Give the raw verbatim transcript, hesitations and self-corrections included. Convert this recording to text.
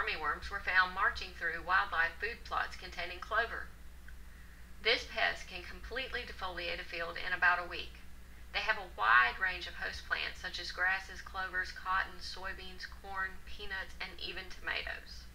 armyworms were found marching through wildlife food plots containing clover. This pest can completely defoliate a field in about a week. They have a wide range of host plants such as grasses, clovers, cotton, soybeans, corn, peanuts, and even tomatoes.